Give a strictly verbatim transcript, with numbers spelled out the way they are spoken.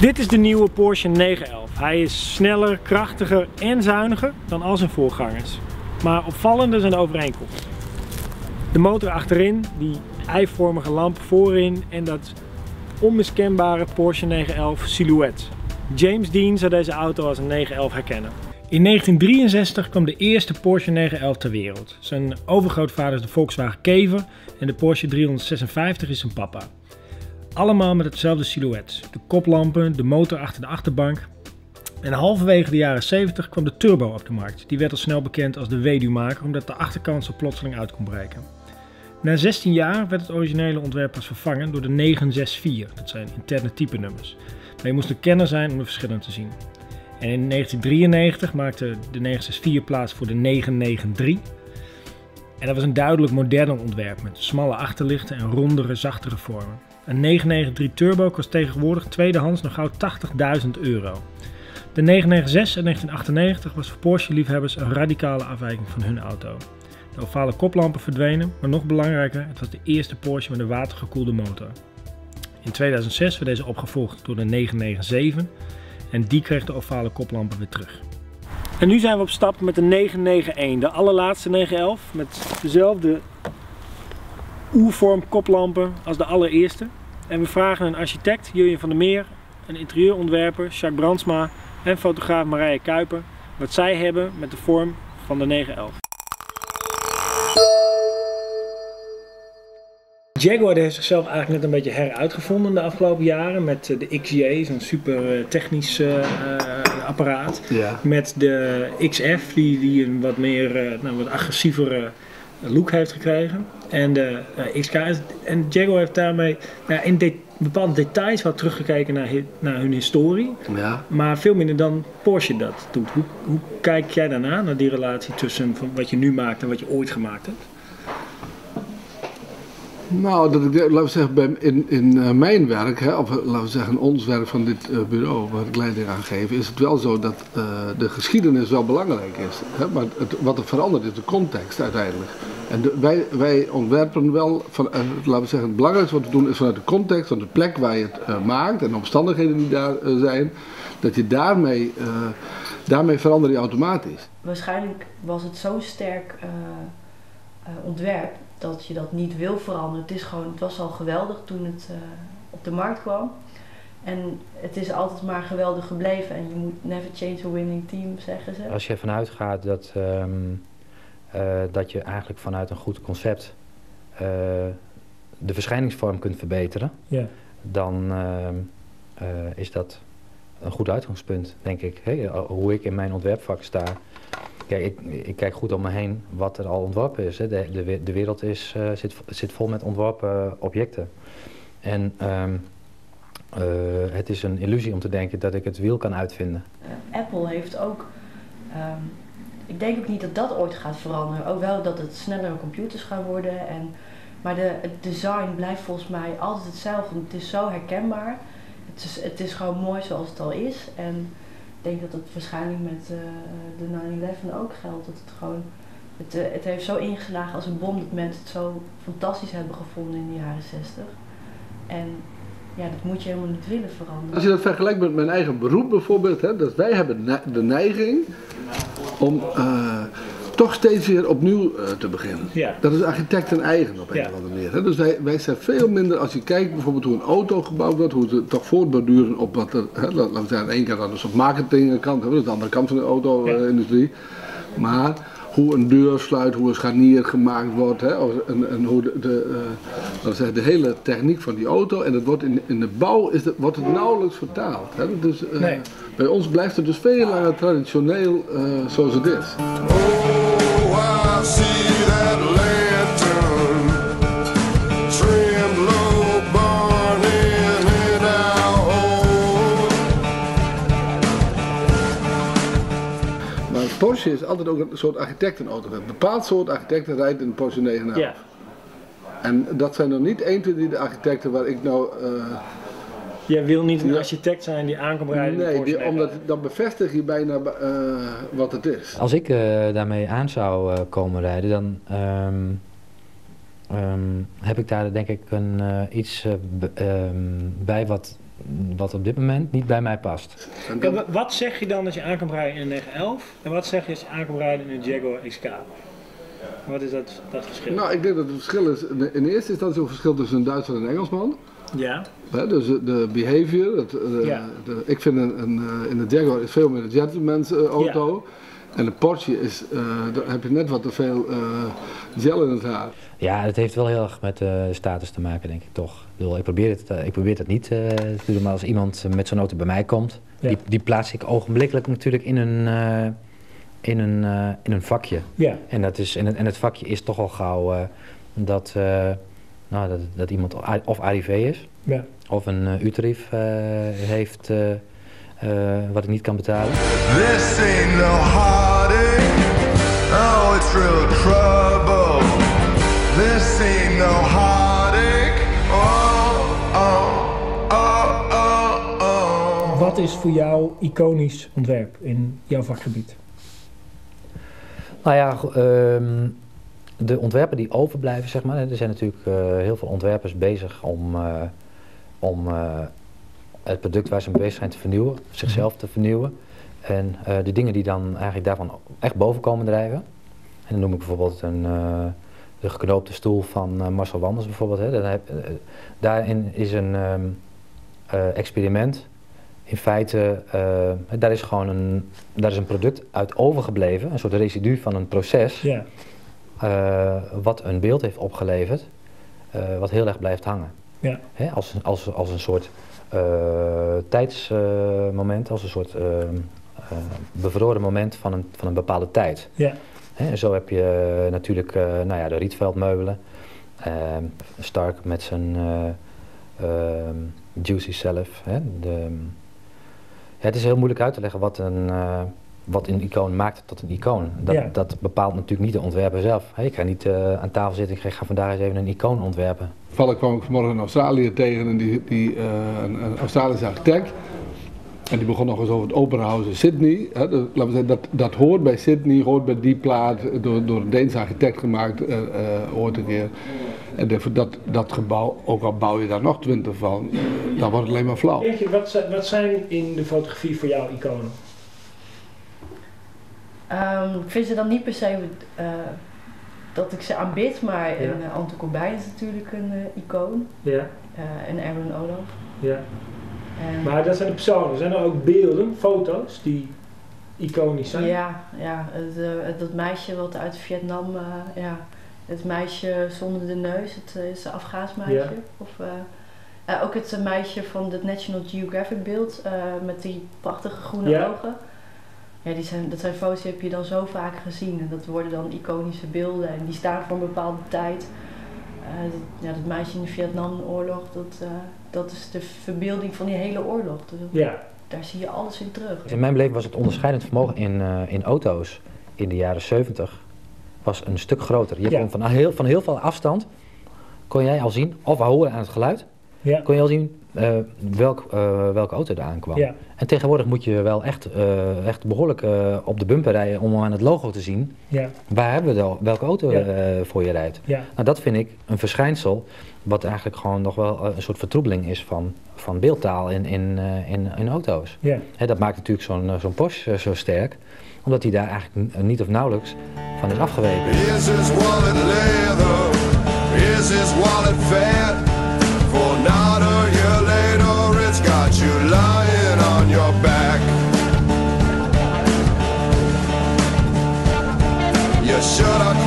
Dit is de nieuwe Porsche negen elf. Hij is sneller, krachtiger en zuiniger dan al zijn voorgangers. Maar opvallender zijn de overeenkomsten. De motor achterin, die eivormige lamp voorin en dat onmiskenbare Porsche negen elf silhouet. James Dean zou deze auto als een negen elf herkennen. In negentien drieënzestig kwam de eerste Porsche negen elf ter wereld. Zijn overgrootvader is de Volkswagen Kever en de Porsche driehonderdzesenvijftig is zijn papa. Allemaal met hetzelfde silhouet. De koplampen, de motor achter de achterbank. En halverwege de jaren zeventig kwam de Turbo op de markt. Die werd al snel bekend als de weduwmaker omdat de achterkant zo plotseling uit kon breken. Na zestien jaar werd het originele ontwerp pas vervangen door de negen zes vier. Dat zijn interne type nummers. Maar je moest een kenner zijn om de verschillen te zien. En in negentien drieënnegentig maakte de negen zes vier plaats voor de negen negen drie. En dat was een duidelijk moderner ontwerp met smalle achterlichten en rondere, zachtere vormen. Een negen negen drie Turbo kost tegenwoordig tweedehands nog gauw tachtigduizend euro. De negen negen zes uit negentien achtennegentig was voor Porsche-liefhebbers een radicale afwijking van hun auto. De ovale koplampen verdwenen, maar nog belangrijker, het was de eerste Porsche met een watergekoelde motor. In tweeduizend zes werd deze opgevolgd door de negen negen zeven en die kreeg de ovale koplampen weer terug. En nu zijn we op stap met de negen negen een, de allerlaatste negen elf, met dezelfde oervorm koplampen als de allereerste. En we vragen een architect, Jurjen van der Meer, een interieurontwerper, Jacques Brandsma en fotograaf Marije Kuiper, wat zij hebben met de vorm van de negen elf. Jaguar heeft zichzelf eigenlijk net een beetje heruitgevonden de afgelopen jaren met de X J, zo'n super technisch uh, apparaat. Ja. Met de X F die, die een wat meer, uh, nou, wat agressievere look heeft gekregen. En de uh, X K. En Jaguar heeft daarmee nou, in de, bepaalde details wat teruggekeken naar, naar hun historie. Ja. Maar veel minder dan Porsche dat doet. Hoe, hoe kijk jij daarna, naar die relatie tussen van wat je nu maakt en wat je ooit gemaakt hebt? Nou, dat ik, laten we zeggen, bij, in, in uh, mijn werk, hè, of laten we zeggen ons werk van dit uh, bureau waar ik leiding aan geef, is het wel zo dat uh, de geschiedenis wel belangrijk is. Hè, maar het, wat er verandert is de context uiteindelijk. En de, wij, wij ontwerpen wel, van, uh, laten we zeggen, het belangrijkste wat we doen is vanuit de context, van de plek waar je het uh, maakt en de omstandigheden die daar uh, zijn, dat je daarmee, uh, daarmee verander je automatisch. Waarschijnlijk was het zo'n sterk uh, uh, ontwerp dat je dat niet wil veranderen. Het is gewoon, het was al geweldig toen het uh, op de markt kwam. En het is altijd maar geweldig gebleven en je moet never change a winning team, zeggen ze. Als je ervan uitgaat dat, um, uh, dat je eigenlijk vanuit een goed concept uh, de verschijningsvorm kunt verbeteren, yeah. dan uh, uh, is dat een goed uitgangspunt, denk ik. Hey, hoe ik in mijn ontwerpvak sta. Kijk, ik, ik kijk goed om me heen wat er al ontworpen is. Hè. De, de, de wereld is, uh, zit, zit vol met ontworpen objecten. En um, uh, het is een illusie om te denken dat ik het wiel kan uitvinden. Uh, Apple heeft ook, um, ik denk ook niet dat dat ooit gaat veranderen. Ook wel dat het snellere computers gaan worden. En, maar de, het design blijft volgens mij altijd hetzelfde. Het is zo herkenbaar. Het is, het is gewoon mooi zoals het al is. En ik denk dat het waarschijnlijk met uh, de negen elf ook geldt. Dat het gewoon, het, uh, het heeft zo ingeslagen als een bom dat mensen het zo fantastisch hebben gevonden in de jaren zestig. En ja, dat moet je helemaal niet willen veranderen. Als je dat vergelijkt met mijn eigen beroep bijvoorbeeld, hè, dat wij hebben de neiging om uh, toch steeds weer opnieuw uh, te beginnen. Ja. Dat is architecten eigen op een ja. of andere manier. Hè. Dus wij, wij zijn veel minder, als je kijkt bijvoorbeeld hoe een auto gebouwd wordt, hoe ze toch voortborduren op wat er, hè, laten we zeggen, aan de ene kant aan een soort marketingkant, dat is de andere kant van de auto-industrie. Ja. Maar hoe een deur sluit, hoe een scharnier gemaakt wordt, hè, en, en hoe de, de, uh, laten we zeggen, de hele techniek van die auto, en dat wordt in, in de bouw is het, wordt het nauwelijks vertaald. Hè. Dus, uh, nee. Bij ons blijft het dus veel langer traditioneel uh, zoals het is. I see that lantern, trimmed low, burning in our home. Maar Porsche is altijd ook een soort architectenauto. Een bepaald soort architecten rijdt in een Porsche negen elf. Ja. En dat zijn er niet één, twee, drie de architecten waar ik nou... Uh, Jij wil niet een architect zijn die aan kan rijden. Nee, die, omdat dan bevestig je bijna uh, wat het is. Als ik uh, daarmee aan zou uh, komen rijden, dan um, um, heb ik daar denk ik een, uh, iets uh, b, um, bij wat wat op dit moment niet bij mij past. En wat zeg je dan als je aan kan rijden in een negen elf en wat zeg je als je aan kan rijden in een Jaguar X K? Wat is dat, dat verschil? Nou, ik denk dat het verschil is, in eerste instantie een verschil tussen een Duitser en een Engelsman. Ja. He, dus de behavior, het, de, ja. de, ik vind een, een, in de Jaguar is veel meer een gentleman's uh, auto. Ja. En de Porsche is, uh, daar heb je net wat te veel uh, gel in het haar. Ja, het heeft wel heel erg met uh, status te maken, denk ik toch. Ik, bedoel, ik, probeer, het, uh, ik probeer het niet uh, te doen, maar als iemand met zo'n auto bij mij komt, ja. die, die plaats ik ogenblikkelijk natuurlijk in een, uh, in een, uh, in een vakje. Ja. En, dat is, en, het, en het vakje is toch al gauw uh, dat, uh, nou, dat, dat iemand of arrivé is, ja. of een uh, U-tarief uh, heeft uh, uh, wat ik niet kan betalen. This ain't no heartache, oh it's real trouble. This ain't no heartache, oh, oh, oh, oh, oh. Wat is voor jou iconisch ontwerp in jouw vakgebied? Nou ja, um, de ontwerpen die overblijven, zeg maar. Er zijn natuurlijk uh, heel veel ontwerpers bezig om, uh, om uh, het product waar ze mee bezig zijn te vernieuwen, zichzelf te vernieuwen. En uh, de dingen die dan eigenlijk daarvan echt boven komen drijven. En dan noem ik bijvoorbeeld een... Uh, de geknoopte stoel van uh, Marcel Wanders bijvoorbeeld. Hè. Dat heb, uh, daarin is een um, uh, experiment. In feite, uh, daar is gewoon een, daar is een product uit overgebleven, een soort residu van een proces, yeah. uh, wat een beeld heeft opgeleverd, uh, wat heel erg blijft hangen. Yeah. Hè, als, als, als een soort uh, tijdsmoment, uh, als een soort uh, uh, bevroren moment van een, van een bepaalde tijd. Yeah. He, en zo heb je uh, natuurlijk uh, nou ja, de Rietveld meubelen, uh, Stark met zijn uh, uh, Juicy zelf. Hè, de, ja, het is heel moeilijk uit te leggen wat een, uh, wat een icoon maakt tot een icoon. Dat, ja. dat bepaalt natuurlijk niet de ontwerper zelf. He, ik ga niet uh, aan tafel zitten en ik ga vandaag eens even een icoon ontwerpen. Toevallig kwam ik vanmorgen in Australië tegen en die, die, uh, een, een Australische architect. En die begon nog eens over het Opera House in Sydney. Hè, dat, laten we zeggen, dat, dat hoort bij Sydney, hoort bij die plaat, door, door een Deense architect gemaakt, uh, uh, ooit een keer. En de, dat, dat gebouw, ook al bouw je daar nog twintig van, dan wordt het alleen maar flauw. Eentje, wat, wat zijn in de fotografie voor jou iconen? Um, ik vind ze dan niet per se uh, dat ik ze aanbid, maar ja. een, uh, Anton Corbijn is natuurlijk een uh, icoon. Ja. Uh, en Erwin Olaf. Ja. Um, maar dat zijn de personen, zijn er ook beelden, foto's die iconisch zijn? Ja, ja het, uh, het, dat meisje wat uit Vietnam, uh, ja, het meisje zonder de neus, het uh, is een Afghaans meisje. Ja. Of, uh, uh, ook het uh, meisje van het National Geographic beeld uh, met die prachtige groene ja. ogen. Ja, die zijn, dat zijn foto's die heb je dan zo vaak gezien en dat worden dan iconische beelden en die staan voor een bepaalde tijd. Uh, dat, ja, dat meisje in de Vietnamoorlog, dat, uh, dat is de verbeelding van die hele oorlog. Dus ja. Daar zie je alles in terug. In mijn beleving was het onderscheidend vermogen in, uh, in auto's in de jaren zeventig was een stuk groter. Je ja. kon van heel, van heel veel afstand kon jij al zien, of horen aan het geluid, ja. kon je al zien uh, welk, uh, welke auto er aankwam. Ja. En tegenwoordig moet je wel echt, uh, echt behoorlijk uh, op de bumper rijden om aan het logo te zien ja. waar hebben we dan, welke auto ja. uh, voor je rijdt. Ja. Nou, dat vind ik een verschijnsel wat eigenlijk gewoon nog wel een soort vertroebeling is van, van beeldtaal in, in, uh, in, in auto's. Ja. He, dat maakt natuurlijk zo'n zo'n Porsche zo sterk, omdat hij daar eigenlijk niet of nauwelijks van is afgeweken. Is his wallet leather? Is his wallet fat? For not a year later it's got you lying on your back. You should have